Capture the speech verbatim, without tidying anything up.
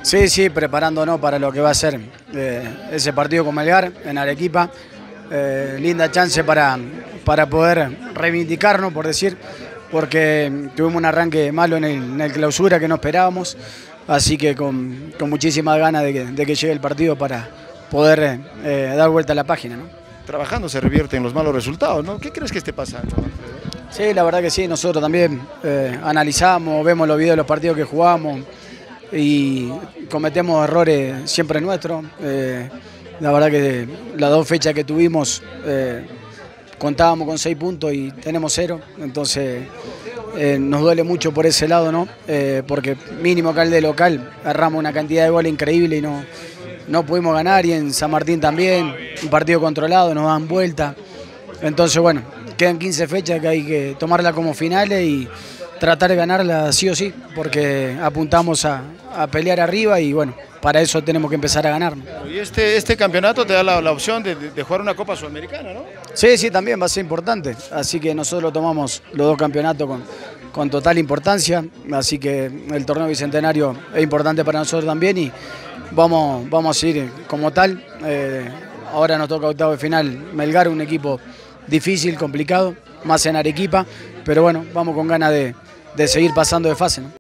Sí, sí, preparándonos para lo que va a ser eh, ese partido con Melgar en Arequipa. Eh, linda chance para, para poder reivindicarnos, por decir, porque tuvimos un arranque malo en el, en el clausura que no esperábamos, así que con, con muchísimas ganas de que, de que llegue el partido para poder eh, dar vuelta a la página, ¿no? Trabajando se revierten los malos resultados, ¿no? ¿Qué crees que esté pasando? Sí, la verdad que sí, nosotros también eh, analizamos, vemos los videos de los partidos que jugamos y cometemos errores siempre nuestros. Eh, la verdad que las dos fechas que tuvimos eh, contábamos con seis puntos y tenemos cero, entonces eh, nos duele mucho por ese lado, ¿no? Eh, porque mínimo acá el de local erramos una cantidad de goles increíble y no, no pudimos ganar, y en San Martín también, un partido controlado, nos dan vuelta. Entonces, bueno, quedan quince fechas que hay que tomarla como finales y tratar de ganarla sí o sí, porque apuntamos a, a pelear arriba y bueno, para eso tenemos que empezar a ganar. Y este, este campeonato te da la, la opción de, de jugar una Copa Sudamericana, ¿no? Sí, sí, también va a ser importante, así que nosotros tomamos los dos campeonatos con, con total importancia, así que el torneo bicentenario es importante para nosotros también y vamos, vamos a seguir como tal. Eh, ahora nos toca octavo de final Melgar, un equipo difícil, complicado, más en Arequipa, pero bueno, vamos con ganas de, de seguir pasando de fase, ¿no?